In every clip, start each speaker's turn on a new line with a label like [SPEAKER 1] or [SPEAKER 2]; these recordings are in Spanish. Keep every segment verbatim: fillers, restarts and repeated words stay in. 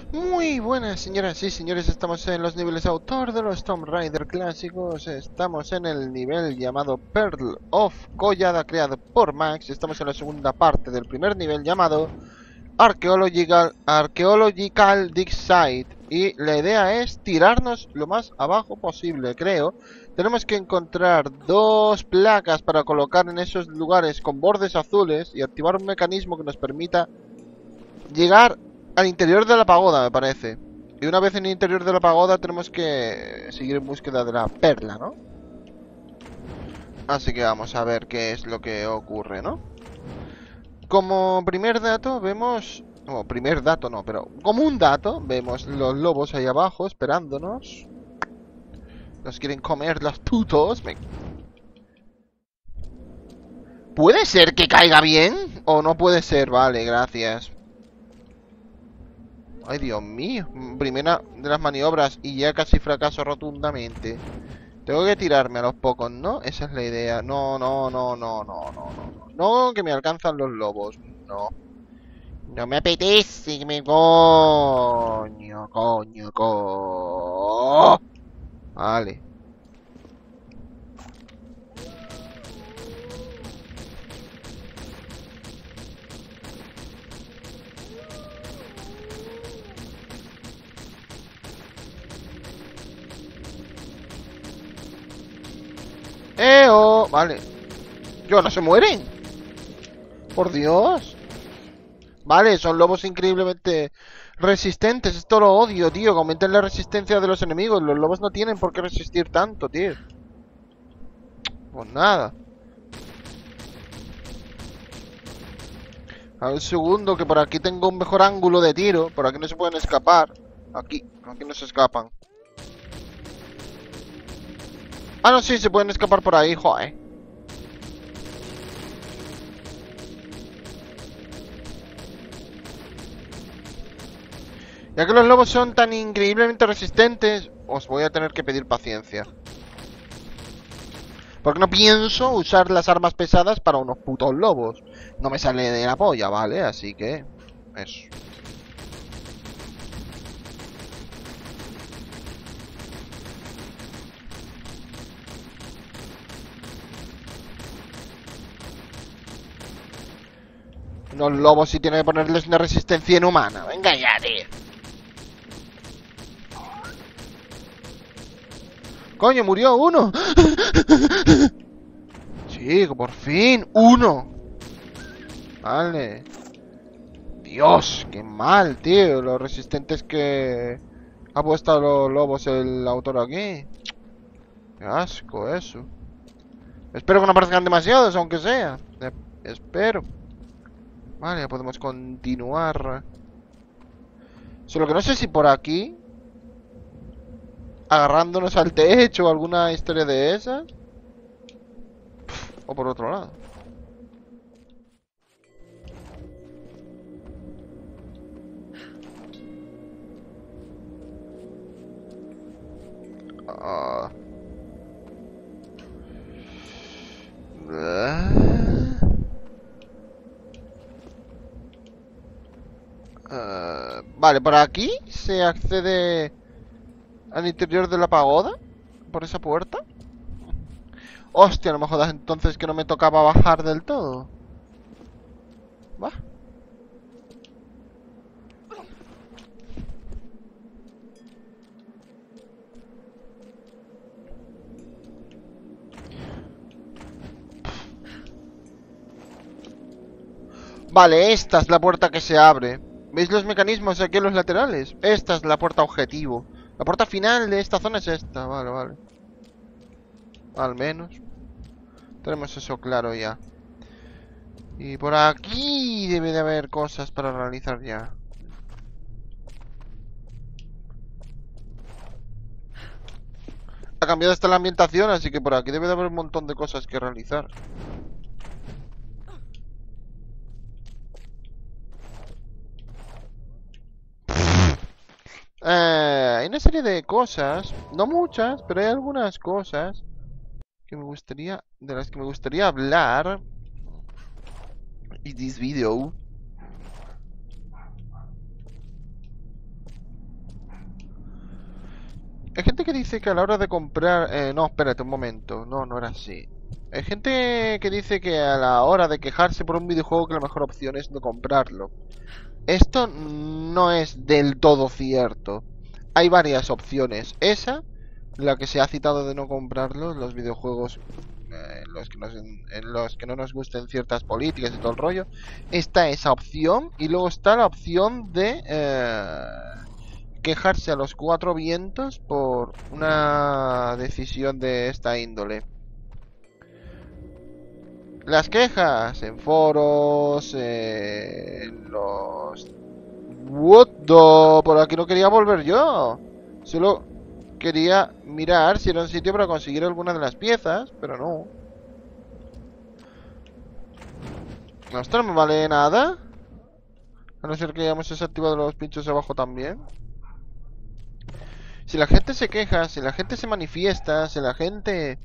[SPEAKER 1] Muy buenas señoras y señores, estamos en los niveles autor de los Tomb Raider clásicos. Estamos en el nivel llamado Pearl of Collada, creado por Max. Estamos en la segunda parte del primer nivel llamado Archaeological, Archaeological Dig Site. Y la idea es tirarnos lo más abajo posible, creo. Tenemos que encontrar dos placas para colocar en esos lugares con bordes azules y activar un mecanismo que nos permita llegar al interior de la pagoda, me parece. Y una vez en el interior de la pagoda tenemos que seguir en búsqueda de la perla, ¿no? Así que vamos a ver qué es lo que ocurre, ¿no? Como primer dato vemos... Como primer dato no, pero como un dato vemos los lobos ahí abajo esperándonos. Nos quieren comer los putos. Me... ¿Puede ser que caiga bien? ¿O no puede ser? Vale, gracias. Ay, Dios mío. Primera de las maniobras y ya casi fracaso rotundamente. Tengo que tirarme a los pocos, ¿no? Esa es la idea. No, no, no, no, no, no, no. No, que me alcanzan los lobos. No. No me apetece que me... Coño, coño, coño. Vale. ¡Eo! Vale. Yo, ¿no se mueren? Por Dios. Vale, son lobos increíblemente resistentes. Esto lo odio, tío. Que aumenten la resistencia de los enemigos. Los lobos no tienen por qué resistir tanto, tío. Pues nada. A ver, un segundo, que por aquí tengo un mejor ángulo de tiro. Por aquí no se pueden escapar. Aquí, aquí no se escapan. Ah, no, sí, se pueden escapar por ahí, joder. Ya que los lobos son tan increíblemente resistentes, os voy a tener que pedir paciencia. Porque no pienso usar las armas pesadas para unos putos lobos. No me sale de la polla, ¿vale? Así que... eso. Los lobos sí tienen que ponerles una resistencia inhumana. Venga ya, tío. Coño, murió uno. Chico, por fin, uno. Vale. Dios, qué mal, tío. Los resistentes que ha puesto a los lobos el autor aquí. Qué asco eso. Espero que no parezcan demasiados, aunque sea. Eh, espero. Vale, ya podemos continuar. Solo que no sé si por aquí, agarrándonos al techo o alguna historia de esas, o por otro lado. Ah. Ah, vale, por aquí se accede al interior de la pagoda. Por esa puerta. Hostia, no me jodas entonces que no me tocaba bajar del todo. Va. Vale, esta es la puerta que se abre. ¿Veis los mecanismos aquí en los laterales? Esta es la puerta objetivo. La puerta final de esta zona es esta. Vale, vale. Al menos tenemos eso claro ya. Y por aquí debe de haber cosas para realizar ya. Ha cambiado hasta la ambientación, así que por aquí debe de haber un montón de cosas que realizar. Eh, hay una serie de cosas, no muchas, pero hay algunas cosas que me gustaría, de las que me gustaría hablar in this video. Hay gente que dice que a la hora de comprar... Eh, no, espérate un momento. No, no era así. Hay gente que dice que a la hora de quejarse por un videojuego que la mejor opción es no comprarlo. Esto no es del todo cierto. Hay varias opciones. Esa, la que se ha citado de no comprarlo, los videojuegos eh, en, los que nos, en los que no nos gusten ciertas políticas y todo el rollo. Está esa opción y luego está la opción de... Eh, quejarse a los cuatro vientos por una decisión de esta índole. Las quejas en foros, eh, en los... What the... Por aquí no quería volver yo. Solo quería mirar si era un sitio para conseguir alguna de las piezas, pero no. No, esto no me vale nada. A no ser que hayamos desactivado los pinchos abajo también. Si la gente se queja, si la gente se manifiesta, si la gente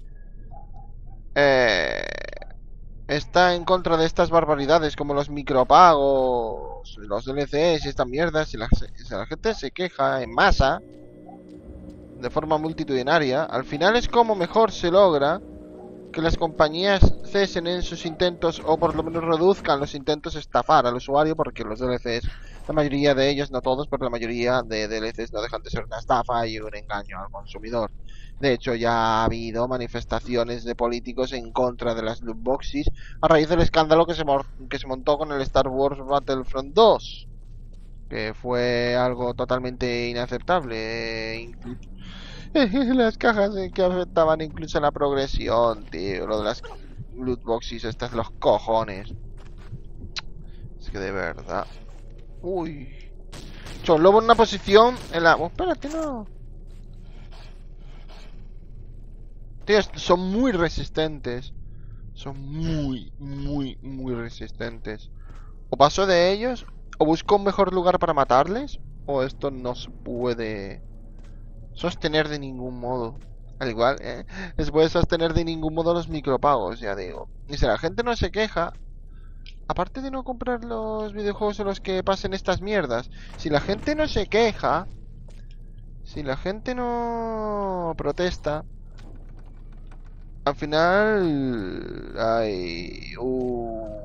[SPEAKER 1] eh, está en contra de estas barbaridades como los micropagos, los D L Cs y estas mierdas, si la, si la gente se queja en masa, de forma multitudinaria, al final es como mejor se logra que las compañías cesen en sus intentos o por lo menos reduzcan los intentos de estafar al usuario, porque los D L Cs, la mayoría de ellos, no todos, pero la mayoría de D L Cs no dejan de ser una estafa y un engaño al consumidor. De hecho, ya ha habido manifestaciones de políticos en contra de las loot boxes a raíz del escándalo que se, que se montó con el Star Wars Battlefront dos, que fue algo totalmente inaceptable. Eh, las cajas que afectaban incluso a la progresión, tío. Lo de las loot boxes, estas los cojones. Es que de verdad. Uy. Son lobo en una posición en la... Oh, espérate, no. Tío, son muy resistentes. Son muy, muy, muy resistentes. O paso de ellos, o busco un mejor lugar para matarles, o esto no se puede sostener de ningún modo. Al igual, eh, se puede sostener de ningún modo los micropagos, ya digo. Y si la gente no se queja, aparte de no comprar los videojuegos en los que pasen estas mierdas, si la gente no se queja, si la gente no protesta, al final hay un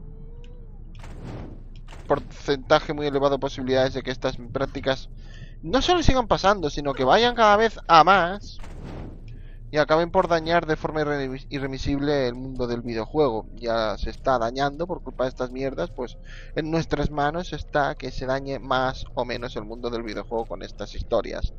[SPEAKER 1] porcentaje muy elevado de posibilidades de que estas prácticas no solo sigan pasando, sino que vayan cada vez a más y acaben por dañar de forma irre irremisible el mundo del videojuego. Ya se está dañando por culpa de estas mierdas, pues en nuestras manos está que se dañe más o menos el mundo del videojuego con estas historias.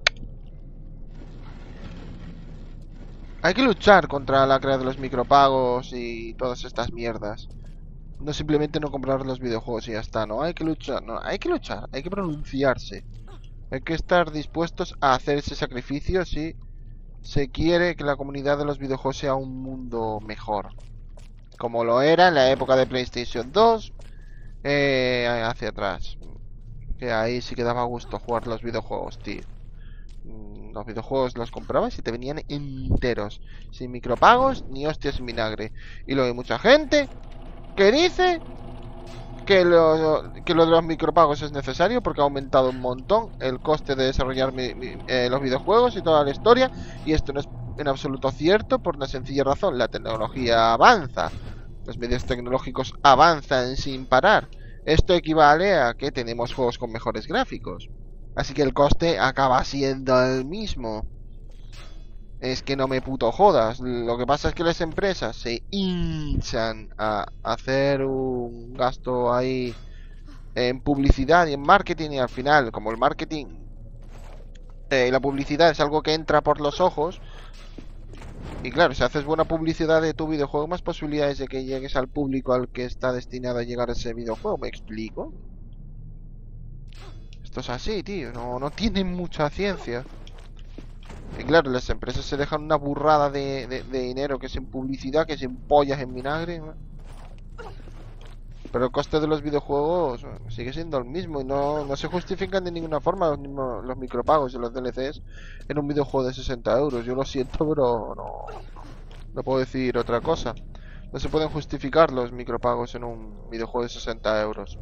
[SPEAKER 1] Hay que luchar contra la crea de los micropagos y todas estas mierdas. No simplemente no comprar los videojuegos y ya está, no, hay que luchar, no, hay que luchar, hay que pronunciarse. Hay que estar dispuestos a hacer ese sacrificio si se quiere que la comunidad de los videojuegos sea un mundo mejor. Como lo era en la época de PlayStation dos, eh, hacia atrás. Que ahí sí que daba gusto jugar los videojuegos, tío. Los videojuegos los comprabas y te venían enteros, sin micropagos ni hostias en vinagre. Y luego hay mucha gente que dice que lo, que lo de los micropagos es necesario porque ha aumentado un montón el coste de desarrollar mi, mi, eh, los videojuegos y toda la historia. Y esto no es en absoluto cierto por una sencilla razón: la tecnología avanza, los medios tecnológicos avanzan sin parar. Esto equivale a que tenemos juegos con mejores gráficos, así que el coste acaba siendo el mismo. Es que no me puto jodas. Lo que pasa es que las empresas se hinchan a hacer un gasto ahí en publicidad y en marketing, y al final, como el marketing y eh, la publicidad es algo que entra por los ojos, y claro, si haces buena publicidad de tu videojuego, más posibilidades de que llegues al público al que está destinado a llegar ese videojuego. ¿Me explico? Esto es así, tío. No, no tiene mucha ciencia. Y claro, las empresas se dejan una burrada de, de, de dinero, que es en publicidad, que es en pollas en vinagre, ¿no? Pero el coste de los videojuegos sigue siendo el mismo y no, no se justifican de ninguna forma los, mismos, los micropagos y los D L Cs en un videojuego de sesenta euros. Yo lo siento, pero no, no puedo decir otra cosa. No se pueden justificar los micropagos en un videojuego de sesenta euros.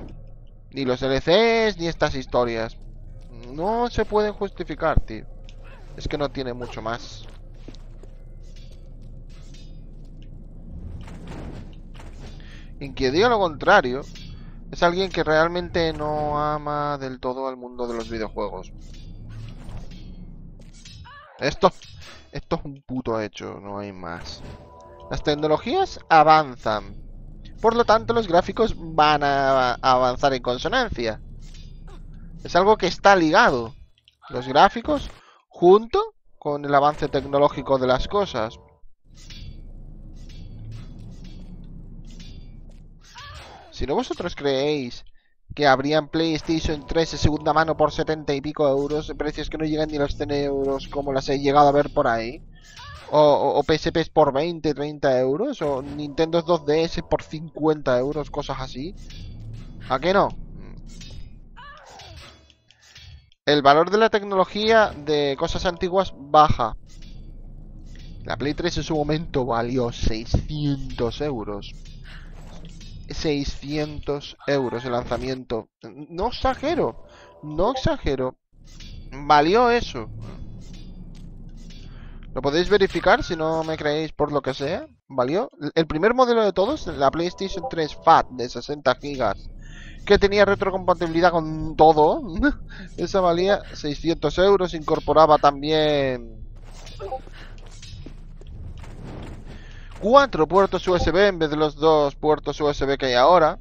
[SPEAKER 1] Ni los D L Cs ni estas historias. No se pueden justificar, tío. Es que no tiene mucho más. Y quien diga lo contrario es alguien que realmente no ama del todo al mundo de los videojuegos. Esto, esto es un puto hecho, no hay más. Las tecnologías avanzan. Por lo tanto, los gráficos van a avanzar en consonancia. Es algo que está ligado. Los gráficos junto con el avance tecnológico de las cosas. Si no vosotros creéis que habrían PlayStation tres de segunda mano por setenta y pico euros, precios que no llegan ni a los cien euros como las he llegado a ver por ahí, o, o, o P S Ps por veinte, treinta euros, o Nintendo dos D S por cincuenta euros, cosas así, ¿a qué no? El valor de la tecnología de cosas antiguas baja. La Play tres en su momento valió seiscientos euros. seiscientos euros el lanzamiento. No exagero, no exagero. Valió eso. Lo podéis verificar si no me creéis por lo que sea. Valió. El primer modelo de todos, la PlayStation tres Fat de sesenta gigas, que tenía retrocompatibilidad con todo. Esa valía seiscientos euros. Incorporaba también cuatro puertos U S B en vez de los dos puertos U S B que hay ahora.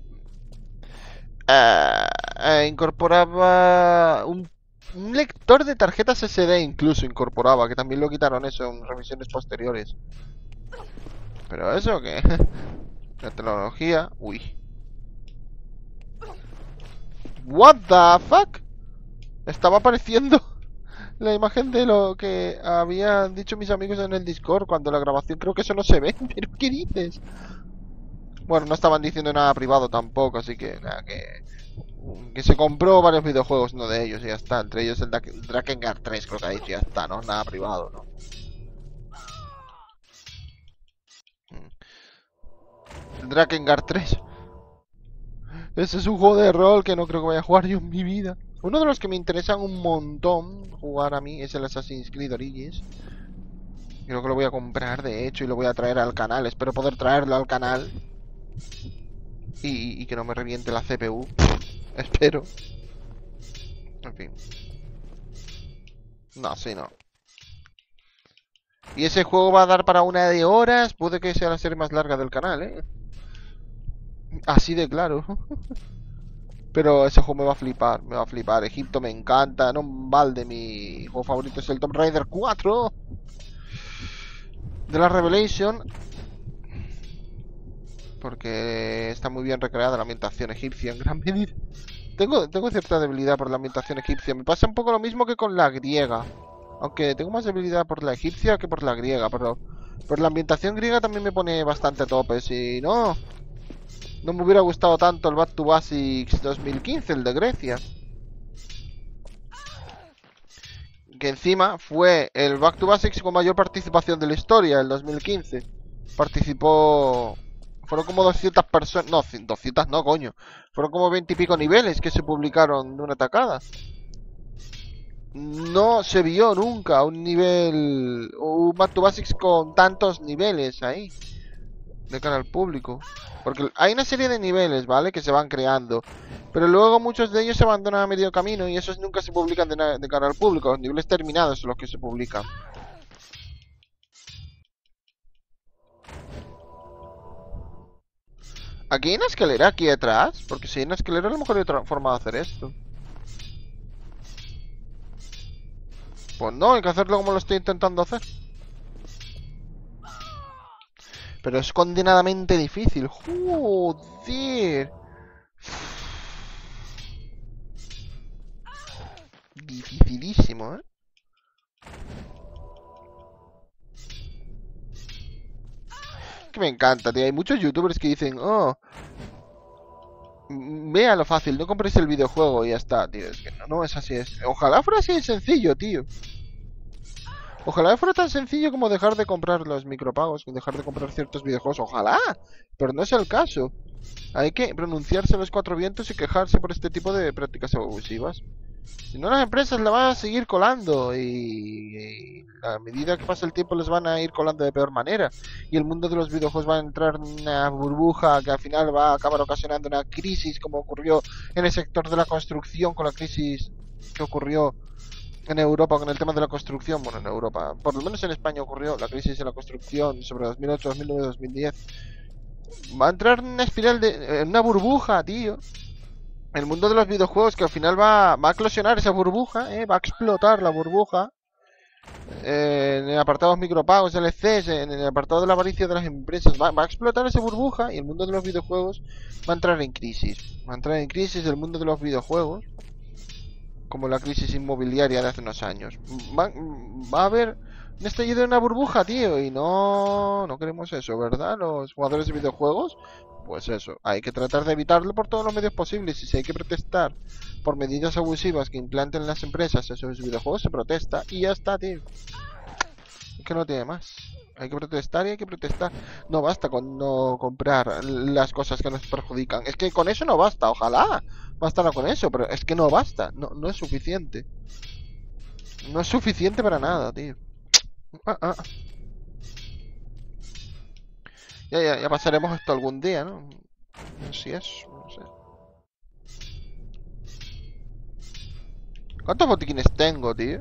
[SPEAKER 1] Eh, eh, incorporaba un, un lector de tarjetas S D, incluso incorporaba, que también lo quitaron eso en revisiones posteriores. Pero eso que la tecnología, uy. What the fuck? Estaba apareciendo la imagen de lo que habían dicho mis amigos en el Discord cuando la grabación, creo que eso no se ve. ¿Pero qué dices? Bueno, no estaban diciendo nada privado tampoco, así que nada, que que se compró varios videojuegos, uno de ellos y ya está. Entre ellos el Drakengard tres, creo que ha dicho, ya está, ¿no? Nada privado, ¿no? El Drakengard tres. Ese es un juego de rol que no creo que vaya a jugar yo en mi vida. Uno de los que me interesan un montón jugar a mí es el Assassin's Creed Origins. Creo que lo voy a comprar, de hecho, y lo voy a traer al canal. Espero poder traerlo al canal. Y, y que no me reviente la C P U. Espero. En fin. No, sí, no. Y ese juego va a dar para una de horas. Puede que sea la serie más larga del canal, ¿eh? Así de claro. Pero ese juego me va a flipar, me va a flipar. Egipto me encanta, no balde. Mi juego favorito es el Tomb Raider cuatro de la Revelation, porque está muy bien recreada la ambientación egipcia en gran medida. Tengo, tengo cierta debilidad por la ambientación egipcia. Me pasa un poco lo mismo que con la griega, aunque tengo más debilidad por la egipcia que por la griega. Pero por la ambientación griega también me pone bastante a tope. Si no, no me hubiera gustado tanto el Back to Basics dos mil quince, el de Grecia, que encima fue el Back to Basics con mayor participación de la historia, el dos mil quince. Participó... Fueron como doscientas personas... No, doscientas no, coño. Fueron como veinte y pico niveles que se publicaron de una tacada. No se vio nunca un nivel... Un Back to Basics con tantos niveles ahí, de cara al público. Porque hay una serie de niveles, ¿vale? Que se van creando, pero luego muchos de ellos se abandonan a medio camino y esos nunca se publican de, de cara al público. Los niveles terminados son los que se publican. ¿Aquí hay una escalera aquí detrás? Porque si hay una escalera a lo mejor hay otra forma de hacer esto. Pues no, hay que hacerlo como lo estoy intentando hacer. Pero es condenadamente difícil. Joder. Dificilísimo, ¿eh? Que me encanta, tío. Hay muchos youtubers que dicen, oh, vea lo fácil, no compres el videojuego y ya está, tío. Es que no, no es así. Es... Ojalá fuera así de sencillo, tío. Ojalá fuera tan sencillo como dejar de comprar los micropagos, dejar de comprar ciertos videojuegos. Ojalá, pero no es el caso. Hay que pronunciarse a los cuatro vientos y quejarse por este tipo de prácticas abusivas. Si no, las empresas la van a seguir colando y, y a medida que pasa el tiempo les van a ir colando de peor manera. Y el mundo de los videojuegos va a entrar en una burbuja que al final va a acabar ocasionando una crisis como ocurrió en el sector de la construcción con la crisis que ocurrió en Europa con el tema de la construcción. Bueno, en Europa, por lo menos en España ocurrió la crisis de la construcción sobre dos mil ocho, dos mil nueve, dos mil diez. Va a entrar en una espiral de... en una burbuja, tío. El mundo de los videojuegos que al final va, va a eclosionar esa burbuja, ¿eh? Va a explotar la burbuja eh, en el apartado de los micropagos, L Cs, en el apartado de la avaricia de las empresas. Va, va a explotar esa burbuja y el mundo de los videojuegos va a entrar en crisis. Va a entrar en crisis el mundo de los videojuegos, como la crisis inmobiliaria de hace unos años. Va, va a haber un estallido de una burbuja, tío, y no, no queremos eso, ¿verdad? Los jugadores de videojuegos. Pues eso, hay que tratar de evitarlo por todos los medios posibles. Y si hay que protestar por medidas abusivas que implanten las empresas en sus videojuegos, se protesta y ya está, tío. Es que no tiene más. Hay que protestar y hay que protestar. No basta con no comprar las cosas que nos perjudican. Es que con eso no basta, ojalá bastara con eso, pero es que no basta. No, no es suficiente. No es suficiente para nada, tío. Ah, ah. Ya, ya, ya pasaremos esto algún día, ¿no? Así es, no sé. ¿Cuántos botiquines tengo, tío?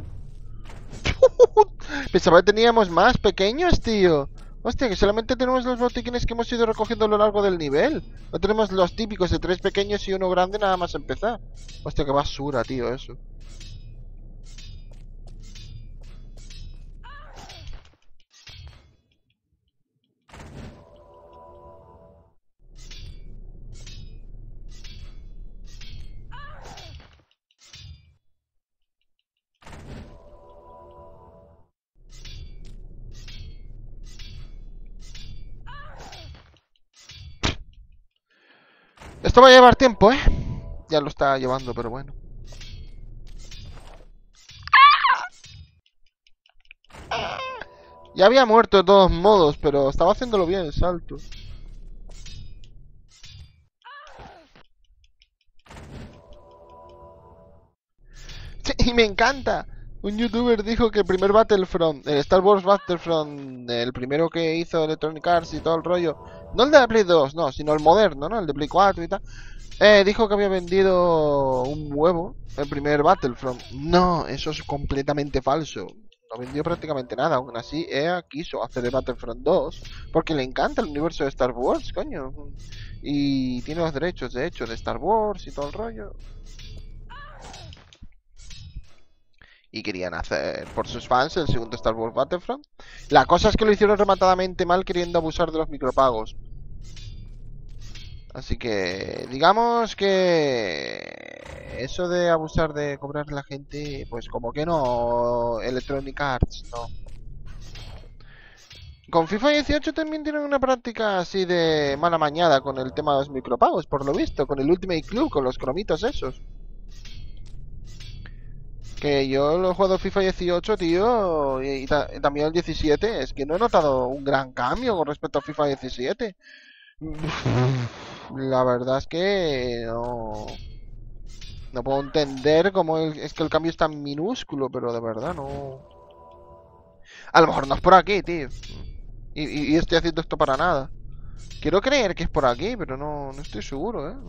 [SPEAKER 1] Pensaba que teníamos más pequeños, tío. Hostia, que solamente tenemos los botiquines que hemos ido recogiendo a lo largo del nivel. No tenemos los típicos de tres pequeños y uno grande nada más empezar. Hostia, qué basura, tío, eso. Esto va a llevar tiempo, ¿eh? Ya lo está llevando, pero bueno. Ya había muerto de todos modos, pero estaba haciéndolo bien el salto. Sí, y me encanta. Un youtuber dijo que el primer Battlefront, el Star Wars Battlefront, el primero que hizo Electronic Arts y todo el rollo, no el de la Play dos, no, sino el moderno, ¿no? El de Play cuatro y tal. Eh, dijo que había vendido un huevo el primer Battlefront. No, eso es completamente falso. No vendió prácticamente nada. Aún así, E A quiso hacer el Battlefront dos porque le encanta el universo de Star Wars, coño. Y tiene los derechos, de hecho, de Star Wars y todo el rollo. Y querían hacer por sus fans el segundo Star Wars Battlefront. La cosa es que lo hicieron rematadamente mal queriendo abusar de los micropagos. Así que digamos que eso de abusar de cobrar a la gente, pues como que no, Electronic Arts, no. Con FIFA dieciocho también tienen una práctica así de mala mañada con el tema de los micropagos, por lo visto, con el Ultimate Club, con los cromitos esos. Que yo lo he jugado FIFA dieciocho, tío, y, y, ta y también el diecisiete. Es que no he notado un gran cambio con respecto a FIFA diecisiete. La verdad es que no... No puedo entender cómo el, es que el cambio es tan minúsculo, pero de verdad no... A lo mejor no es por aquí, tío. Y, y, y estoy haciendo esto para nada. Quiero creer que es por aquí, pero no, no estoy seguro, ¿eh?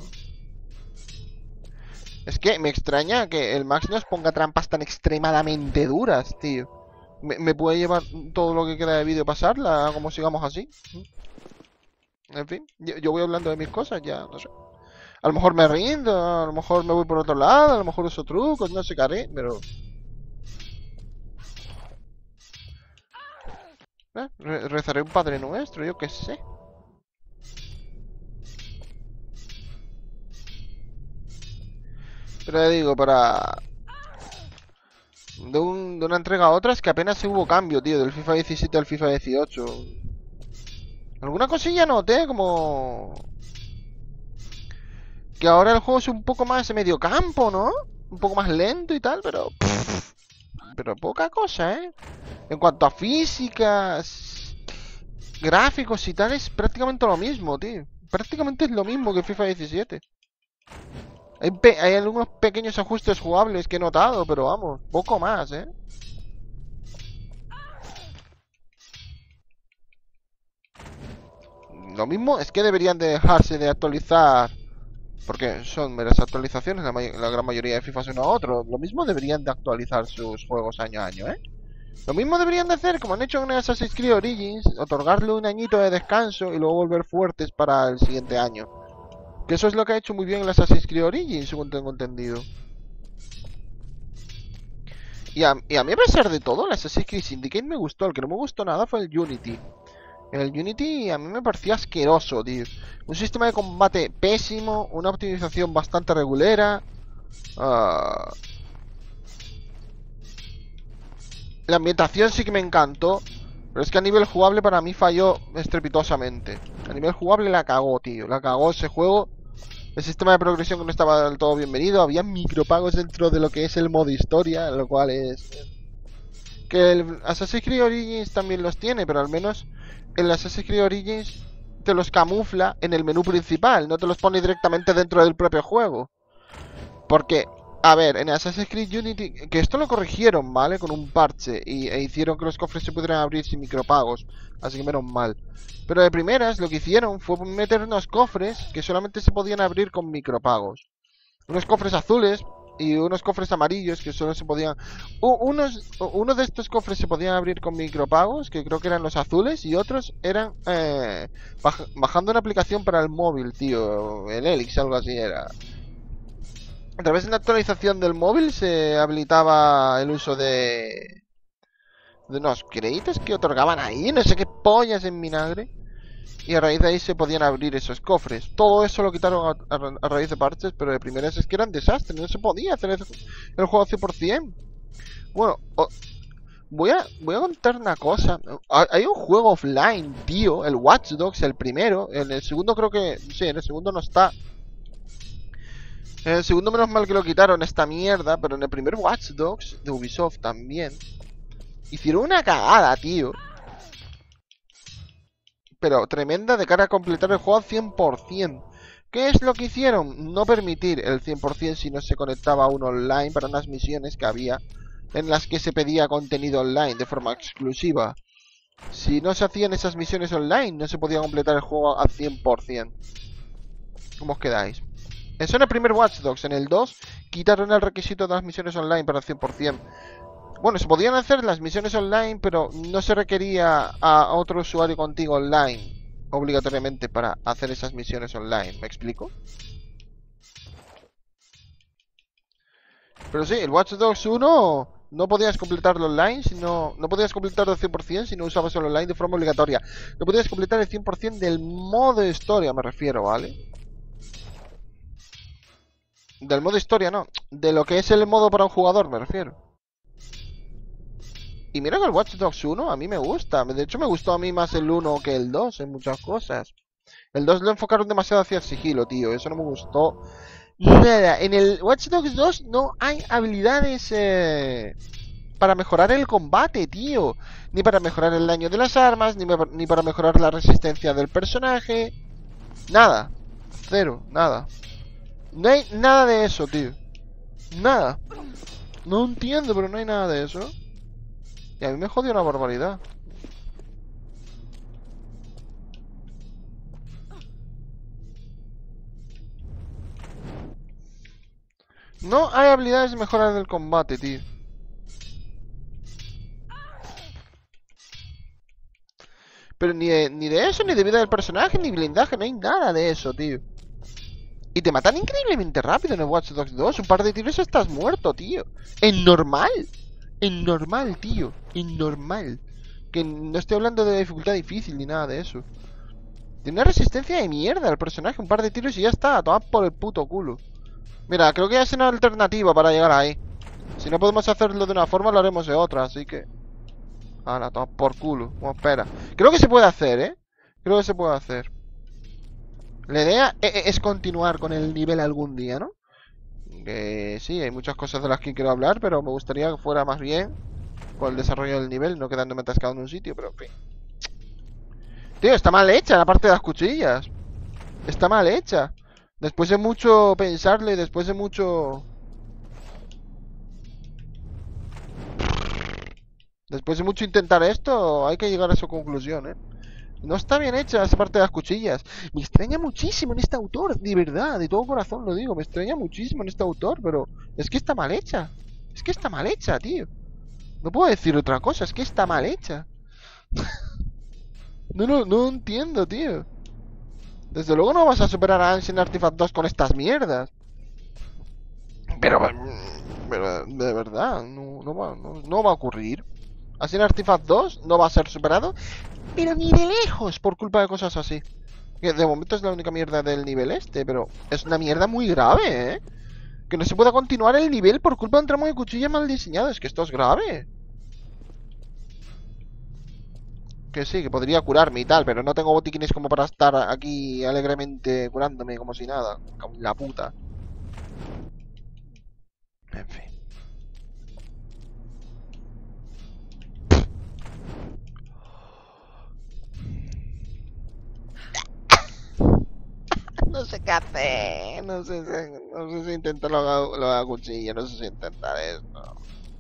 [SPEAKER 1] Es que me extraña que el Max nos ponga trampas tan extremadamente duras, tío. ¿Me, me puede llevar todo lo que queda de vídeo pasarla, como sigamos así? En fin, yo, yo voy hablando de mis cosas, ya, no sé. A lo mejor me rindo, a lo mejor me voy por otro lado, a lo mejor uso trucos, no sé qué haré, pero... ¿Eh? Re rezaré un Padre Nuestro, yo qué sé. Pero ya digo, para... De, un, de una entrega a otra es que apenas hubo cambio, tío, del FIFA diecisiete al FIFA dieciocho. Alguna cosilla noté, como... Que ahora el juego es un poco más de medio campo, ¿no? Un poco más lento y tal, pero... Pff, pero poca cosa, ¿eh? En cuanto a físicas... Gráficos y tal, es prácticamente lo mismo, tío. Prácticamente es lo mismo que FIFA diecisiete. Hay, pe hay algunos pequeños ajustes jugables que he notado, pero vamos, poco más, ¿eh? Lo mismo es que deberían de dejarse de actualizar, porque son meras actualizaciones, la, la gran mayoría de FIFA uno a otro. Lo mismo deberían de actualizar sus juegos año a año, ¿eh? Lo mismo deberían de hacer, como han hecho en Assassin's Creed Origins, otorgarle un añito de descanso y luego volver fuertes para el siguiente año. Que eso es lo que ha hecho muy bien el Assassin's Creed Origins, según tengo entendido. Y a, y a mí, a pesar de todo, el Assassin's Creed Syndicate me gustó. El que no me gustó nada fue el Unity. El Unity a mí me parecía asqueroso, tío. Un sistema de combate pésimo, una optimización bastante regulera. Uh... La ambientación sí que me encantó, pero es que a nivel jugable para mí falló estrepitosamente. A nivel jugable la cagó, tío. La cagó ese juego. El sistema de progresión que no estaba del todo bienvenido. Había micropagos dentro de lo que es el modo historia, lo cual es... Que el Assassin's Creed Origins también los tiene, pero al menos el Assassin's Creed Origins te los camufla en el menú principal, no te los pone directamente dentro del propio juego. Porque, a ver, en Assassin's Creed Unity, que esto lo corrigieron, ¿vale? Con un parche, y, e hicieron que los cofres se pudieran abrir sin micropagos, así que menos mal. Pero de primeras lo que hicieron fue meter unos cofres que solamente se podían abrir con micropagos. Unos cofres azules y unos cofres amarillos que solo se podían... Uh, unos, uno de estos cofres se podían abrir con micropagos, que creo que eran los azules, y otros eran eh, baj bajando una aplicación para el móvil, tío. El Helix, algo así era. A través de una actualización del móvil se habilitaba el uso de... de unos créditos que otorgaban ahí, no sé qué pollas en vinagre. Y a raíz de ahí se podían abrir esos cofres. Todo eso lo quitaron a, a, a raíz de parches, pero de primeras es que eran desastres. No se podía hacer el, el juego cien por cien. Bueno, oh, voy, a, voy a contar una cosa. Hay un juego offline, tío. El Watch Dogs, el primero. En el segundo creo que... Sí, en el segundo no está. En el segundo menos mal que lo quitaron esta mierda. Pero en el primer Watch Dogs de Ubisoft también hicieron una cagada, tío. Pero tremenda de cara a completar el juego al cien por cien. ¿Qué es lo que hicieron? No permitir el cien por cien si no se conectaba uno online para unas misiones que había en las que se pedía contenido online de forma exclusiva. Si no se hacían esas misiones online, no se podía completar el juego al cien por cien. ¿Cómo os quedáis? Eso en el primer Watch Dogs. En el dos quitaron el requisito de las misiones online para el cien por cien. Bueno, se podían hacer las misiones online, pero no se requería a otro usuario contigo online obligatoriamente para hacer esas misiones online. ¿Me explico? Pero sí, el Watch Dogs uno no podías completarlo online, sino no podías completarlo al cien por cien si no usabas el online de forma obligatoria. No podías completar el cien por cien del modo historia, me refiero, ¿vale? Del modo historia, no. De lo que es el modo para un jugador, me refiero. Y mira que el Watch Dogs uno a mí me gusta. De hecho me gustó a mí más el uno que el dos en muchas cosas. El dos lo enfocaron demasiado hacia el sigilo, tío. Eso no me gustó nada. En el Watch Dogs dos no hay habilidades eh, para mejorar el combate, tío. Ni para mejorar el daño de las armas, ni, me, ni para mejorar la resistencia del personaje. Nada. Cero, nada. No hay nada de eso, tío. Nada. No entiendo, pero no hay nada de eso. Y a mí me jodió una barbaridad. No hay habilidades de mejora del combate, tío. Pero ni de, ni de eso, ni de vida del personaje, ni blindaje, no hay nada de eso, tío. Y te matan increíblemente rápido en el Watch Dogs dos. Un par de tiros y estás muerto, tío. En normal. En normal, tío. En normal. Que no estoy hablando de dificultad difícil ni nada de eso. Tiene una resistencia de mierda el personaje. Un par de tiros y ya está. Toma por el puto culo. Mira, creo que ya es una alternativa para llegar ahí. Si no podemos hacerlo de una forma, lo haremos de otra. Así que... Ahora, toma por culo. Bueno, espera. Creo que se puede hacer, ¿eh? Creo que se puede hacer. La idea es continuar con el nivel algún día, ¿no? Que sí, hay muchas cosas de las que quiero hablar, pero me gustaría que fuera más bien con el desarrollo del nivel, no quedándome atascado en un sitio, pero en fin. Tío, está mal hecha la parte de las cuchillas. Está mal hecha. Después de mucho pensarle, después de mucho... Después de mucho intentar esto, hay que llegar a su conclusión, ¿eh? No está bien hecha esa parte de las cuchillas. Me extraña muchísimo en este autor, de verdad, de todo corazón lo digo. Me extraña muchísimo en este autor, pero es que está mal hecha. Es que está mal hecha, tío. No puedo decir otra cosa, es que está mal hecha. No, no, no entiendo, tío. Desde luego no vas a superar a Ancient Artifact dos con estas mierdas. Pero, pero de verdad, no, no, va, no, no va a ocurrir. Ancient Artifact dos no va a ser superado, pero ni de lejos por culpa de cosas así. Que de momento es la única mierda del nivel este, pero es una mierda muy grave, ¿eh? Que no se pueda continuar el nivel por culpa de un tramo de cuchilla mal diseñado. Es que esto es grave. Que sí, que podría curarme y tal, pero no tengo botiquines como para estar aquí alegremente curándome como si nada. Como la puta. En fin. No sé qué hacer. No sé si, no sé si intentar lo de la cuchilla. No sé si intentar esto.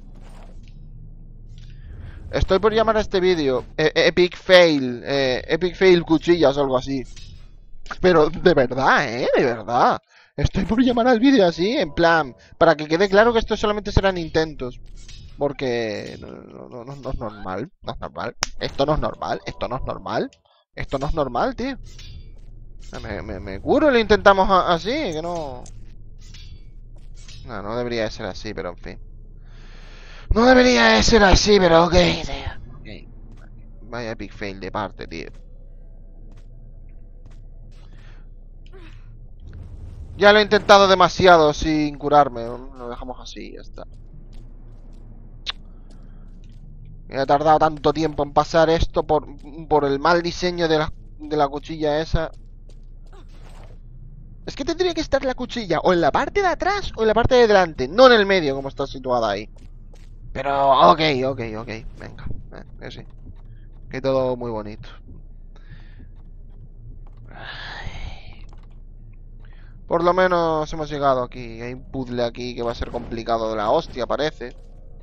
[SPEAKER 1] Estoy por llamar a este vídeo eh, Epic Fail. Eh, Epic Fail cuchillas o algo así. Pero de verdad, ¿eh? De verdad. Estoy por llamar al vídeo así, en plan, para que quede claro que esto solamente serán intentos. Porque no, no, no, no, no es normal. No es normal. Esto no es normal. Esto no es normal. Esto no es normal, tío. Me, me, me curo y lo intentamos a, así, que no... No, no debería de ser así, pero en fin. No debería de ser así, pero ok, tío. Okay. Vaya epic fail de parte, tío. Ya lo he intentado demasiado sin curarme. Lo dejamos así, ya está. Me ha tardado tanto tiempo en pasar esto por, por el mal diseño de la, de la cuchilla esa. Es que tendría que estar la cuchilla o en la parte de atrás o en la parte de delante, no en el medio como está situada ahí. Pero, ok, ok, ok, venga, eh, que sí. Que todo muy bonito. Por lo menos hemos llegado aquí. Hay un puzzle aquí que va a ser complicado de la hostia, parece.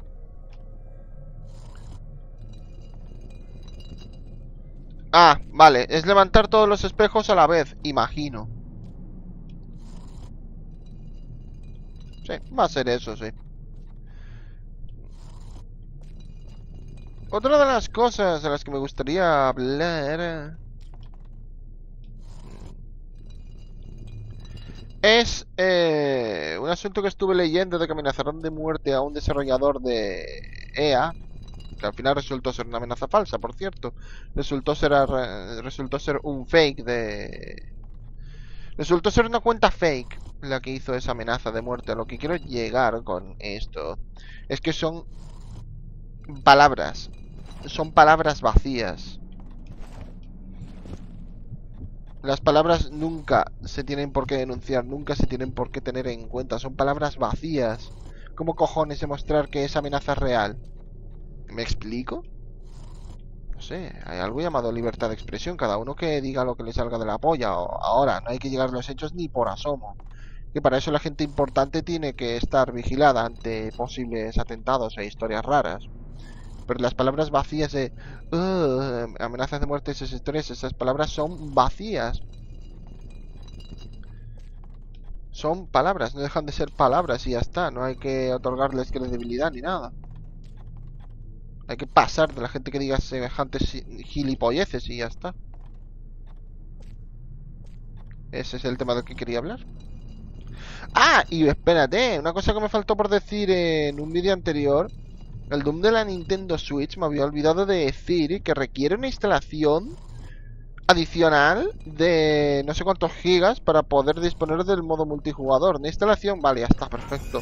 [SPEAKER 1] Ah, vale, es levantar todos los espejos a la vez, imagino. Sí, va a ser eso, sí. Otra de las cosas de las que me gustaría hablar es eh, un asunto que estuve leyendo de que amenazaron de muerte a un desarrollador de E A, que al final resultó ser una amenaza falsa, por cierto. Resultó ser, resultó ser un fake de... Resultó ser una cuenta fake la que hizo esa amenaza de muerte. A lo que quiero llegar con esto es que son palabras. Son palabras vacías. Las palabras nunca se tienen por qué denunciar, nunca se tienen por qué tener en cuenta. Son palabras vacías. ¿Cómo cojones demostrar que esa amenaza es real? ¿Me explico? No sé, hay algo llamado libertad de expresión. Cada uno que diga lo que le salga de la polla. Ahora, no hay que llegar a los hechos ni por asomo. Que para eso la gente importante tiene que estar vigilada ante posibles atentados e historias raras. Pero las palabras vacías de uh, amenazas de muerte, esas historias, esas palabras son vacías. Son palabras, no dejan de ser palabras y ya está. No hay que otorgarles credibilidad ni nada. Hay que pasar de la gente que diga semejantes gilipolleces y ya está. Ese es el tema del que quería hablar. Ah, y espérate, una cosa que me faltó por decir en un vídeo anterior. El Doom de la Nintendo Switch me había olvidado de decir que requiere una instalación adicional de no sé cuántos gigas para poder disponer del modo multijugador. Una instalación, vale, ya está, perfecto.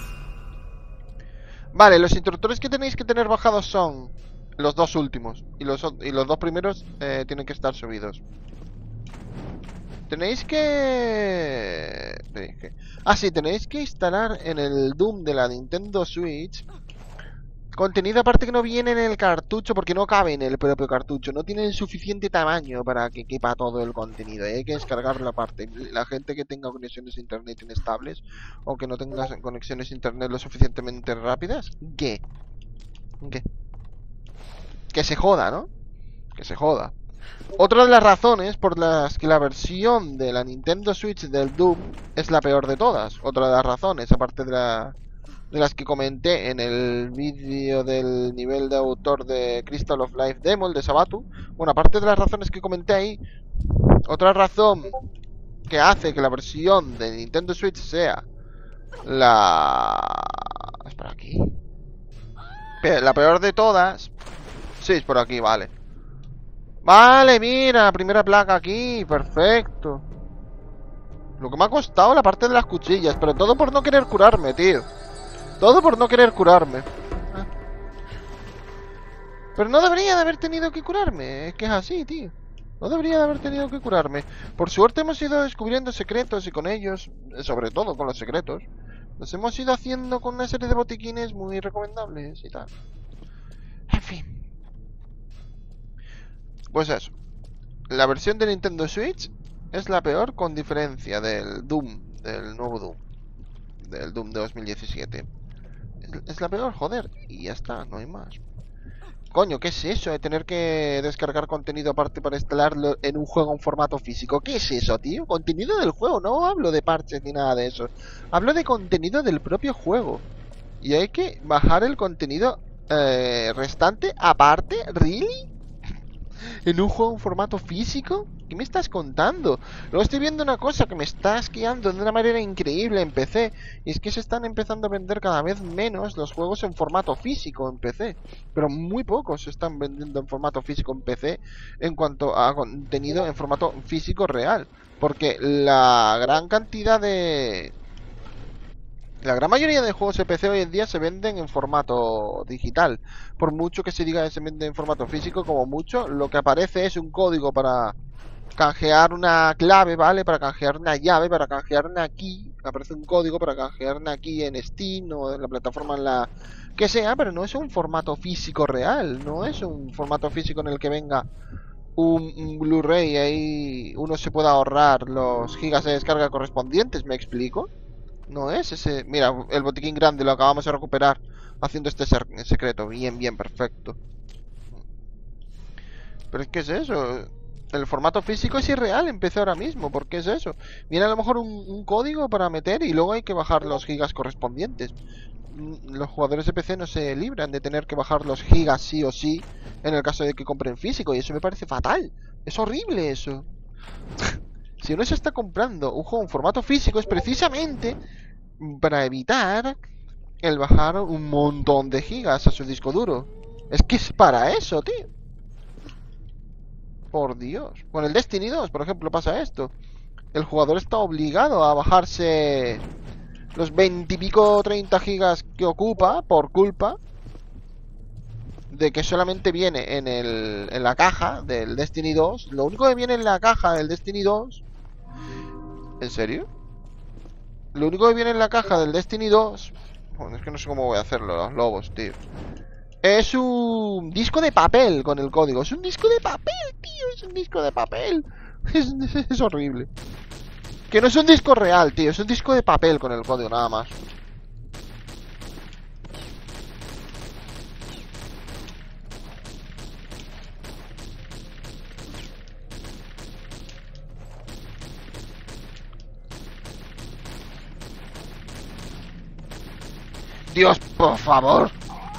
[SPEAKER 1] Vale, los instructores que tenéis que tener bajados son los dos últimos. Y los, y los dos primeros eh, tienen que estar subidos. Tenéis que... Ah, sí, tenéis que instalar en el Doom de la Nintendo Switch Contenido aparte que no viene en el cartucho porque no cabe en el propio cartucho. No tiene el suficiente tamaño para que quepa todo el contenido. Hay que descargarlo aparte. La gente que tenga conexiones a internet inestables o que no tenga conexiones a internet lo suficientemente rápidas, ¿qué? ¿Qué? Que se joda, ¿no? Que se joda. Otra de las razones por las que la versión de la Nintendo Switch del Doom es la peor de todas. Otra de las razones, aparte de la... de las que comenté en el vídeo del nivel de autor de Crystal of Life Demo, el de Sabatu. Bueno, aparte de las razones que comenté ahí, otra razón que hace que la versión de Nintendo Switch sea la... ¿Es por aquí? La peor de todas. Sí, es por aquí, vale. Vale, mira, primera placa aquí, perfecto. Lo que me ha costado la parte de las cuchillas, pero todo por no querer curarme, tío. Todo por no querer curarme. Ah. Pero no debería de haber tenido que curarme. Es que es así, tío. No debería de haber tenido que curarme. Por suerte hemos ido descubriendo secretos y con ellos, sobre todo con los secretos, los hemos ido haciendo con una serie de botiquines muy recomendables y tal. En fin. Pues eso. La versión de Nintendo Switch es la peor con diferencia del Doom, del nuevo Doom. Del Doom de dos mil diecisiete. Es la peor, joder. Y ya está, no hay más. Coño, ¿qué es eso de tener que descargar contenido aparte para instalarlo en un juego en formato físico? ¿Qué es eso, tío? Contenido del juego, no hablo de parches ni nada de eso. Hablo de contenido del propio juego. Y hay que bajar el contenido eh, restante aparte, ¿really? ¿En un juego en formato físico? ¿Qué me estás contando? Luego estoy viendo una cosa que me está asqueando de una manera increíble en P C. Y es que se están empezando a vender cada vez menos los juegos en formato físico en P C. Pero muy pocos se están vendiendo en formato físico en P C en cuanto a contenido en formato físico real. Porque la gran cantidad de... La gran mayoría de juegos de P C hoy en día se venden en formato digital. Por mucho que se diga que se vende en formato físico, como mucho, lo que aparece es un código para canjear una clave, ¿vale? Para canjear una llave, para canjear una key. Aparece un código para canjear una key en Steam o en la plataforma en la que sea, pero no es un formato físico real. No es un formato físico en el que venga un, un Blu-ray y ahí uno se pueda ahorrar los gigas de descarga correspondientes, ¿me explico? No es ese... Mira, el botiquín grande lo acabamos de recuperar haciendo este secreto. Bien, bien, perfecto. Pero es que es eso. El formato físico es irreal. Empecé ahora mismo. ¿Por qué es eso? Viene a lo mejor un, un código para meter y luego hay que bajar los gigas correspondientes. Los jugadores de P C no se libran de tener que bajar los gigas sí o sí en el caso de que compren físico. Y eso me parece fatal. Es horrible eso. Si uno se está comprando un juego en formato físico es precisamente para evitar el bajar un montón de gigas a su disco duro. Es que es para eso, tío. Por Dios. Con el Destiny dos, por ejemplo, pasa esto. El jugador está obligado a bajarse los veinte y pico, treinta gigas que ocupa por culpa de que solamente viene en, el, en la caja del Destiny dos. Lo único que viene en la caja del Destiny dos... ¿En serio? Lo único que viene en la caja del Destiny dos... Bueno, es que no sé cómo voy a hacerlo, los lobos, tío. Es un disco de papel con el código. Es un disco de papel, tío. Es un disco de papel. Es, es horrible. Que no es un disco real, tío. Es un disco de papel con el código, nada más. Dios, por favor.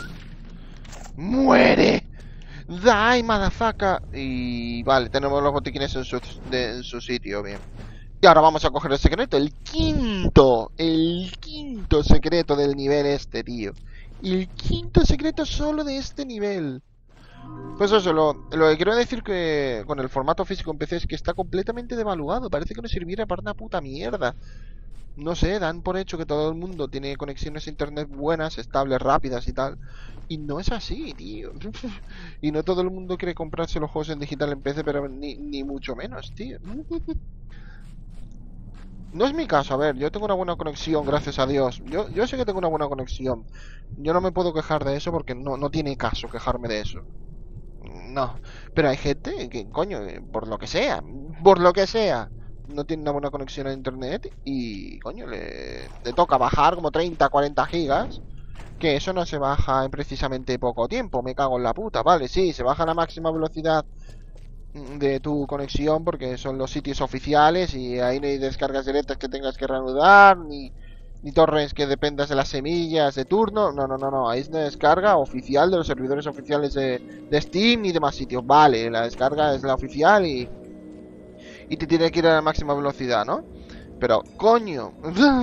[SPEAKER 1] ¡Muere! ¡Die, motherfucker! Y vale, tenemos los botiquines en su, de, en su sitio, bien. Y ahora vamos a coger el secreto, el quinto, el quinto secreto del nivel este, tío. Y el quinto secreto solo de este nivel. Pues eso, lo, lo que quiero decir que con el formato físico en P C es que está completamente devaluado. Parece que no sirviera para una puta mierda. No sé, dan por hecho que todo el mundo tiene conexiones a internet buenas, estables, rápidas y tal. Y no es así, tío. Y no todo el mundo quiere comprarse los juegos en digital en P C, pero ni, ni mucho menos, tío. No es mi caso, a ver, yo tengo una buena conexión, gracias a Dios. Yo, yo sé que tengo una buena conexión. Yo no me puedo quejar de eso porque no, no tiene caso quejarme de eso. No. Pero hay gente que, coño, eh, por lo que sea, por lo que sea, no tiene una buena conexión a internet y, coño, le, le toca bajar como treinta, cuarenta gigas. Que eso no se baja en precisamente poco tiempo, me cago en la puta. Vale, sí, se baja a la máxima velocidad de tu conexión porque son los sitios oficiales y ahí no hay descargas directas que tengas que reanudar ni, ni torrents que dependas de las semillas de turno. No, no, no, no, ahí es una descarga oficial de los servidores oficiales de, de Steam y demás sitios. Vale, la descarga es la oficial y, y te tiene que ir a la máxima velocidad, ¿no? Pero, coño,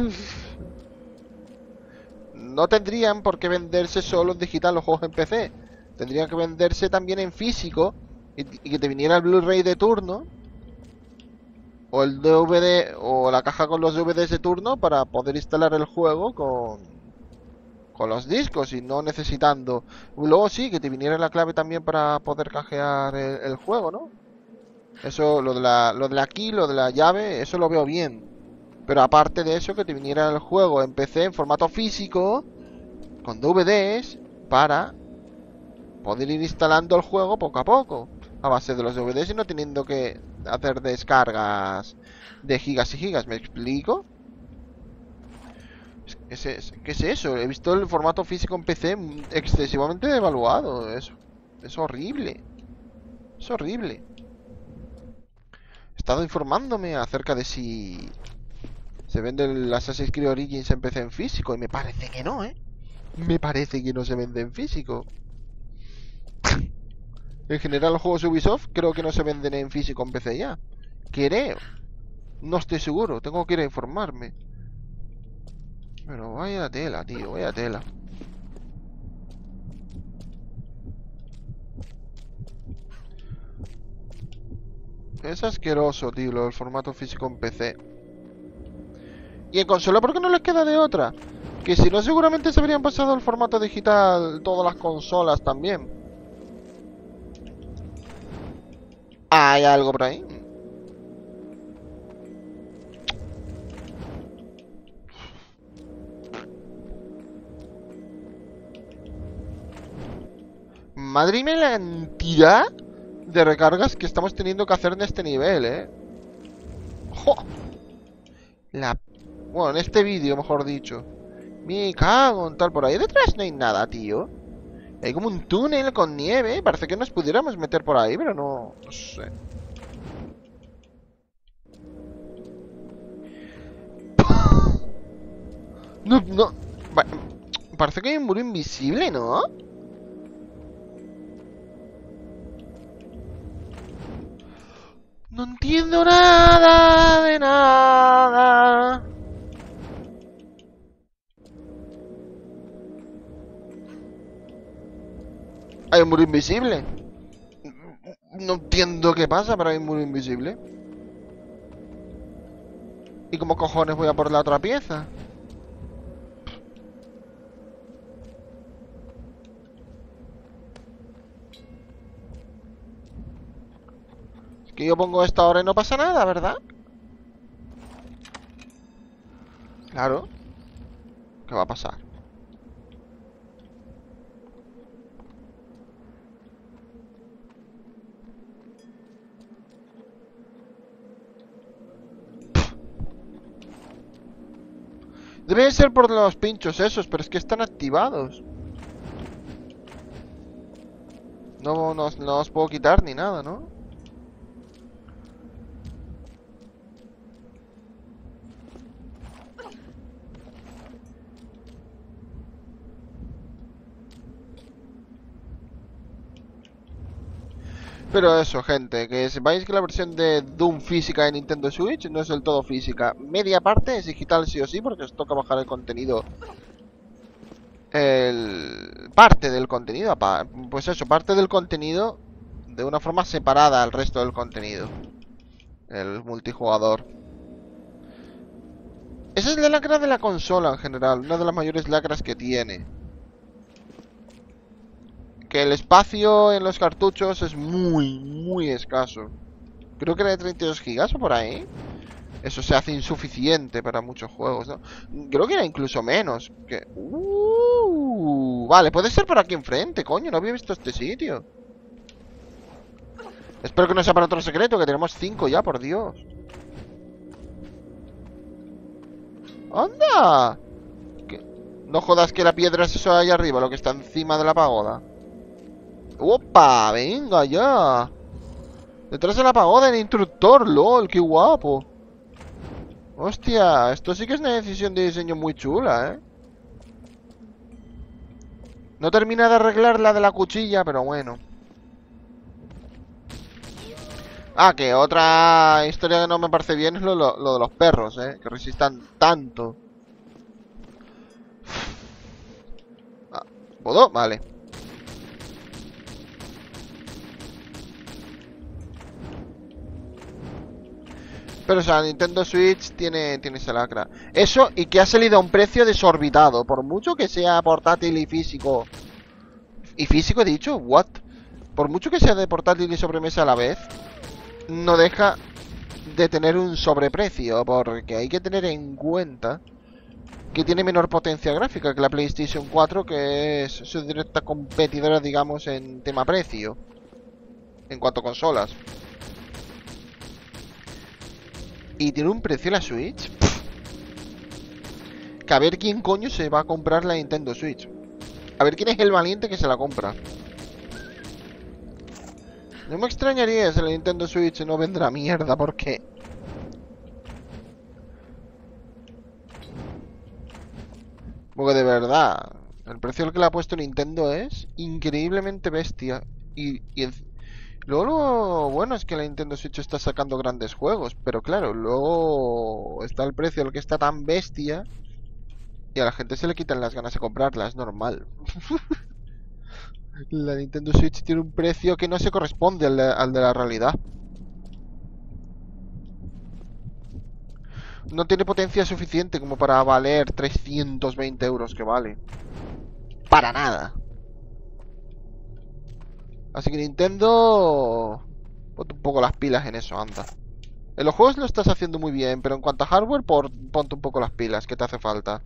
[SPEAKER 1] no tendrían por qué venderse solo en digital los juegos en P C. Tendrían que venderse también en físico y, y que te viniera el Blu-ray de turno o el D V D o la caja con los D V Ds de turno para poder instalar el juego con con los discos y no necesitando. Luego sí, que te viniera la clave también para poder canjear el, el juego, ¿no? Eso, lo de la, lo de la key, lo de la llave, eso lo veo bien. Pero aparte de eso, que te viniera el juego en P C en formato físico con D V Ds para poder ir instalando el juego poco a poco a base de los D V Ds y no teniendo que hacer descargas de gigas y gigas. ¿Me explico? ¿Qué es, qué es eso? He visto el formato físico en P C excesivamente devaluado. Es, es horrible. Es horrible. He estado informándome acerca de si se vende el Assassin's Creed Origins en P C en físico y me parece que no, ¿eh? Me parece que no se vende en físico. En general los juegos Ubisoft creo que no se venden en físico en P C ya. Creo. No estoy seguro, tengo que ir a informarme. Pero vaya tela, tío, vaya tela. Es asqueroso, tío, lo del formato físico en P C. Y en consola, ¿por qué no les queda de otra? Que si no, seguramente se habrían pasado el formato digital todas las consolas también. ¿Hay algo por ahí? Madre mía, la cantidad de recargas que estamos teniendo que hacer en este nivel, ¿eh? ¡Jo! La... Bueno, en este vídeo, mejor dicho. Me cago en tal, por ahí detrás no hay nada, tío. Hay como un túnel con nieve. Parece que nos pudiéramos meter por ahí, pero no... No sé. No, no... Parece que hay un muro invisible, ¿no? No entiendo nada de nada. Hay un muro invisible. No entiendo qué pasa, pero hay un muro invisible. ¿Y cómo cojones voy a por la otra pieza? Es que yo pongo esto ahora y no pasa nada, ¿verdad? Claro. ¿Qué va a pasar? Debe ser por los pinchos esos, pero es que están activados. No, no, no os puedo quitar ni nada, ¿no? Pero eso, gente, que sepáis que la versión de Doom física de Nintendo Switch no es del todo física. Media parte es digital sí o sí, porque os toca bajar el contenido. El... Parte del contenido, pues eso, parte del contenido de una forma separada al resto del contenido. El multijugador. Esa es la lacra de la consola en general, una de las mayores lacras que tiene. Que el espacio en los cartuchos es muy, muy escaso. Creo que era de treinta y dos gigas o por ahí. eso se hace insuficiente para muchos juegos, ¿no? Creo que era incluso menos. Que... Uh, vale, puede ser por aquí enfrente, coño, no había visto este sitio. Espero que no sea para otro secreto, que tenemos cinco ya, por Dios. ¡Anda! ¿Qué? No jodas que la piedra es eso ahí arriba, lo que está encima de la pagoda. ¡Opa! ¡Venga ya! Detrás de la pagoda el instructor, lol, qué guapo. Hostia, esto sí que es una decisión de diseño muy chula, ¿eh? No termina de arreglar la de la cuchilla, pero bueno. Ah, que otra historia que no me parece bien es lo, lo, lo de los perros, ¿eh? Que resistan tanto. Ah, ¿puedo? Vale. Pero o sea, Nintendo Switch tiene, tiene esa lacra. Eso y que ha salido a un precio desorbitado. Por mucho que sea portátil y físico. ¿Y físico he dicho? ¿What? Por mucho que sea de portátil y sobremesa a la vez, no deja de tener un sobreprecio. Porque hay que tener en cuenta que tiene menor potencia gráfica que la PlayStation cuatro, que es su directa competidora, digamos, en tema precio. En cuanto a consolas. Y tiene un precio la Switch. Pff. Que a ver quién coño se va a comprar la Nintendo Switch. A ver quién es el valiente que se la compra. No me extrañaría si la Nintendo Switch no vendrá mierda, porque... Porque de verdad, el precio al que le ha puesto Nintendo es increíblemente bestia. Y, y el... luego lo bueno es que la Nintendo Switch está sacando grandes juegos. Pero claro, luego está el precio al que está tan bestia. Y a la gente se le quitan las ganas de comprarla, es normal. La Nintendo Switch tiene un precio que no se corresponde al de, al de la realidad. No tiene potencia suficiente como para valer trescientos veinte euros que vale. Para nada. Así que Nintendo... ponte un poco las pilas en eso, anda. En los juegos lo estás haciendo muy bien, pero en cuanto a hardware, por, ponte un poco las pilas, que te hace falta.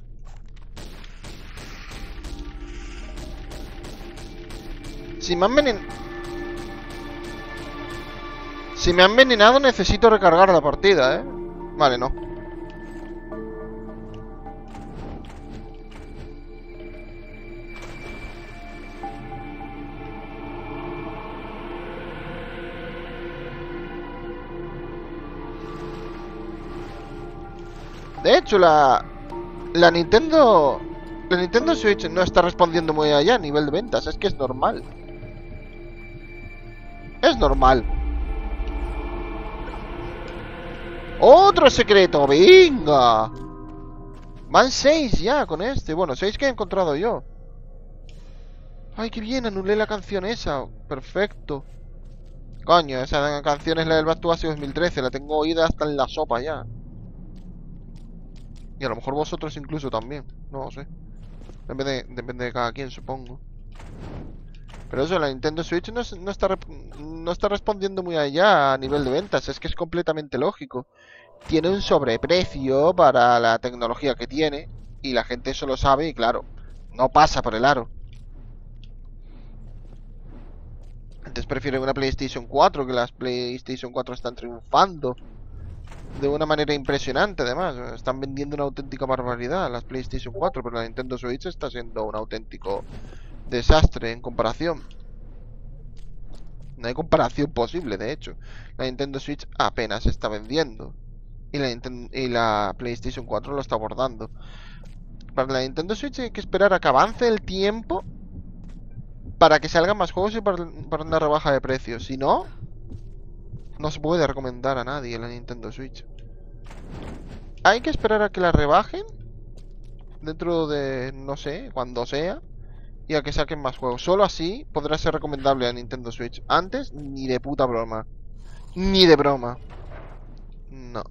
[SPEAKER 1] Si me han envenenado... Si me han envenenado, necesito recargar la partida, ¿eh? Vale, no. De hecho, la... La Nintendo... La Nintendo Switch no está respondiendo muy allá a nivel de ventas. Es que es normal. Es normal. ¡Otro secreto! ¡Venga! Van seis ya con este. Bueno, seis que he encontrado yo. ¡Ay, qué bien! Anulé la canción esa. Perfecto. Coño, esa canción es la del Back to Basics dos mil trece. La tengo oída hasta en la sopa ya. Y a lo mejor vosotros incluso también. No lo sé. Depende, depende de cada quien, supongo. Pero eso, la Nintendo Switch no, no, está, no está respondiendo muy allá a nivel de ventas. Es que es completamente lógico. Tiene un sobreprecio para la tecnología que tiene. Y la gente eso lo sabe y claro, no pasa por el aro. Antes prefieren una PlayStation cuatro, que las PlayStation cuatro están triunfando de una manera impresionante, además. Están vendiendo una auténtica barbaridad las PlayStation cuatro, pero la Nintendo Switch está siendo un auténtico desastre en comparación. No hay comparación posible, de hecho. La Nintendo Switch apenas está vendiendo. Y la, Nintendo, y la PlayStation cuatro lo está abordando. Para la Nintendo Switch hay que esperar a que avance el tiempo para que salgan más juegos y para, para una rebaja de precios. Si no, no se puede recomendar a nadie la Nintendo Switch. Hay que esperar a que la rebajen dentro de, no sé, cuando sea, y a que saquen más juegos. Solo así podrá ser recomendable a Nintendo Switch. Antes, ni de puta broma. Ni de broma. No.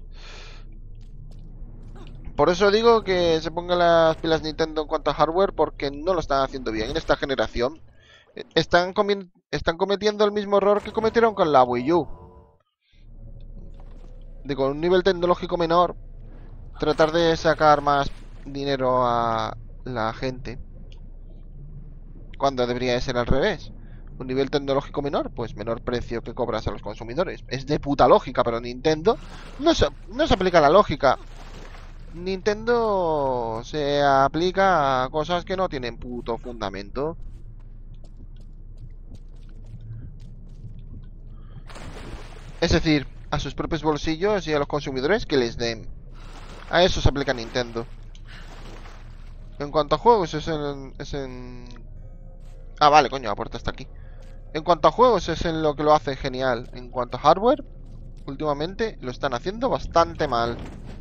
[SPEAKER 1] Por eso digo que se pongan las pilas Nintendo en cuanto a hardware, porque no lo están haciendo bien en esta generación. Están, están cometiendo el mismo error que cometieron con la Wii U. de con un nivel tecnológico menor tratar de sacar más dinero a la gente, cuando debería de ser al revés. Un nivel tecnológico menor, pues menor precio que cobras a los consumidores. Es de puta lógica, pero Nintendo no se, no se aplica la lógica. Nintendo se aplica a cosas que no tienen puto fundamento. Es decir, a sus propios bolsillos y a los consumidores que les den. A eso se aplica Nintendo. En cuanto a juegos, es en... Es en... Ah, vale, coño, la puerta está aquí. En cuanto a juegos, es en lo que lo hace genial. En cuanto a hardware, últimamente lo están haciendo bastante mal.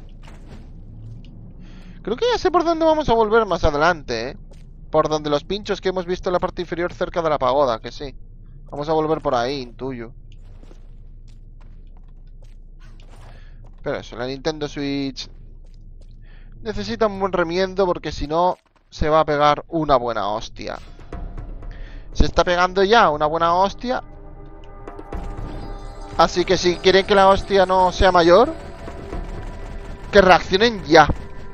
[SPEAKER 1] Creo que ya sé por dónde vamos a volver más adelante, ¿eh? Por donde los pinchos que hemos visto en la parte inferior cerca de la pagoda, que sí. Vamos a volver por ahí, intuyo. Pero eso, la Nintendo Switch necesita un buen remiendo porque si no se va a pegar una buena hostia. Se está pegando ya una buena hostia. Así que si quieren que la hostia no sea mayor, que reaccionen ya.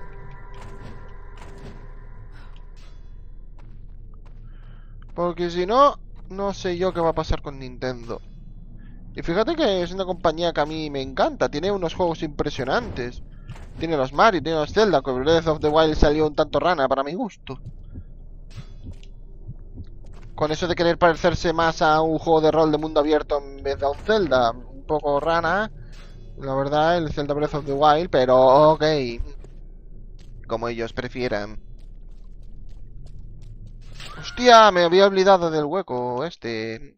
[SPEAKER 1] Porque si no, no sé yo qué va a pasar con Nintendo. Y fíjate que es una compañía que a mí me encanta. Tiene unos juegos impresionantes. Tiene los Mario, tiene los Zelda. Que Breath of the Wild salió un tanto rana para mi gusto. Con eso de querer parecerse más a un juego de rol de mundo abierto en vez de a un Zelda. Un poco rana, la verdad, el Zelda Breath of the Wild. Pero ok. Como ellos prefieran. Hostia, me había olvidado del hueco este.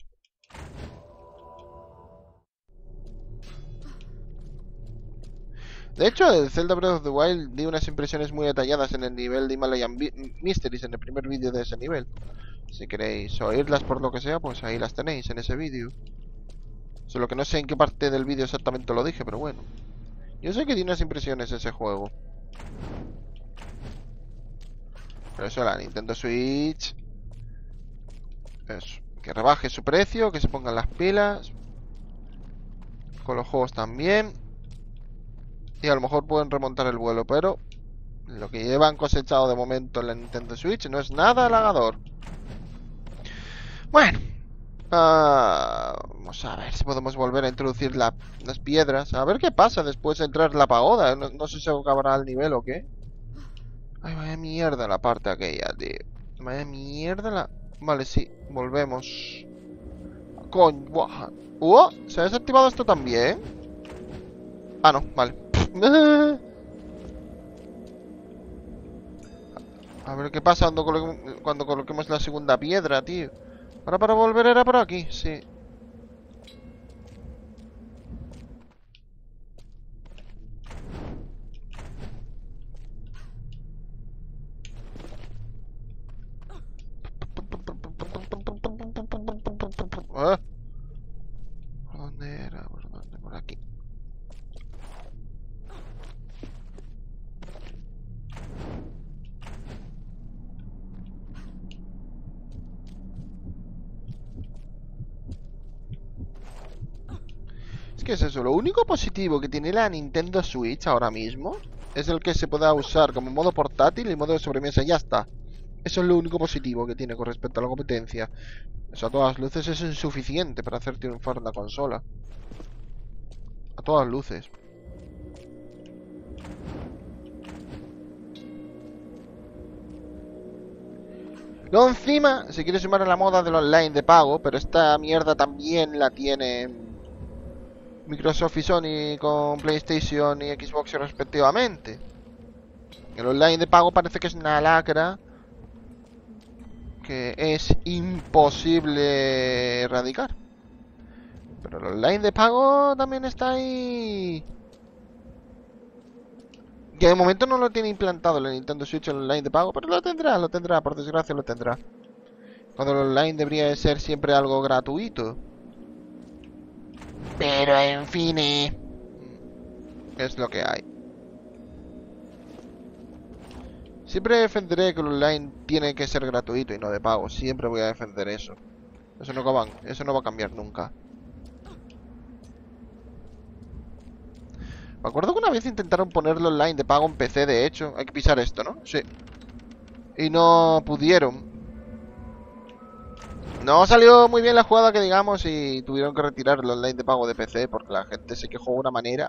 [SPEAKER 1] De hecho, el Zelda Breath of the Wild di unas impresiones muy detalladas en el nivel de Himalayan Mysteries, en el primer vídeo de ese nivel. Si queréis oírlas por lo que sea, pues ahí las tenéis en ese vídeo. Solo que no sé en qué parte del vídeo exactamente lo dije, pero bueno. Yo sé que di unas impresiones ese juego. Pero eso, la Nintendo Switch... Eso, que rebaje su precio, que se pongan las pilas. Con los juegos también. Y a lo mejor pueden remontar el vuelo, pero lo que llevan cosechado de momento en la Nintendo Switch no es nada halagador. Bueno, uh, vamos a ver si podemos volver a introducir la, las piedras. A ver qué pasa después de entrar la pagoda. No, no sé si acabará el nivel o qué. Ay, vaya mierda la parte aquella, tío. Vaya mierda la... Vale, sí, volvemos. Coño, buah. Uh, ¿se ha desactivado esto también? Ah, no, vale. A ver qué pasa cuando, coloque, cuando coloquemos la segunda piedra, tío. Ahora para volver era por aquí, sí. ¿Eh? ¿Por dónde era? ¿Por dónde? Por aquí. ¿Qué es eso? Lo único positivo que tiene la Nintendo Switch ahora mismo es el que se pueda usar como modo portátil y modo de sobremesa. Ya está. Eso es lo único positivo que tiene con respecto a la competencia. Eso a todas luces es insuficiente para hacer triunfar una consola. A todas luces. Luego encima se quiere sumar a la moda del online de pago, pero esta mierda también la tiene Microsoft y Sony con PlayStation y Xbox respectivamente. El online de pago parece que es una lacra que es imposible erradicar. Pero el online de pago también está ahí. Que de momento no lo tiene implantado la Nintendo Switch el online de pago, pero lo tendrá, lo tendrá, por desgracia lo tendrá. Cuando el online debería de ser siempre algo gratuito. Pero en fin, eh, es lo que hay. Siempre defenderé que el online tiene que ser gratuito y no de pago. Siempre voy a defender eso. Eso no va, eso no va a cambiar nunca. Me acuerdo que una vez intentaron ponerlo online de pago en P C, de hecho. Hay que pisar esto, ¿no? Sí. Y no pudieron. No salió muy bien la jugada que digamos y tuvieron que retirar el online de pago de P C porque la gente se quejó de una manera.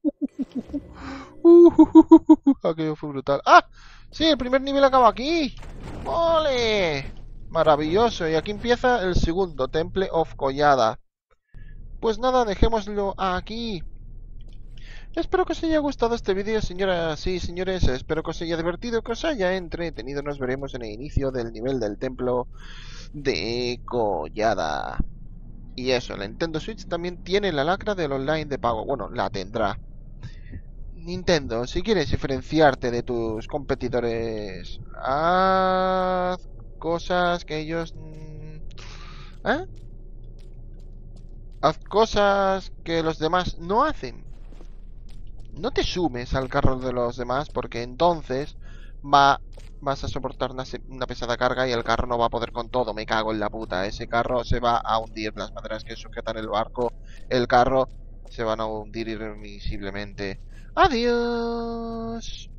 [SPEAKER 1] Aquello fue brutal. ¡Ah! Sí, el primer nivel acaba aquí. ¡Ole! Maravilloso. Y aquí empieza el segundo, Temple of Collada. Pues nada, dejémoslo aquí. Espero que os haya gustado este vídeo, señoras y señores. Espero que os haya divertido, que os haya entretenido. Nos veremos en el inicio del nivel del templo de Collada. Y eso, la Nintendo Switch también tiene la lacra del online de pago. Bueno, la tendrá. Nintendo, si quieres diferenciarte de tus competidores, haz cosas que ellos... ¿Eh? Haz cosas que los demás no hacen. No te sumes al carro de los demás porque entonces va, vas a soportar una, una pesada carga y el carro no va a poder con todo. Me cago en la puta. Ese carro se va a hundir. Las maderas que sujetan el barco, el carro, se van a hundir irremisiblemente. Adiós.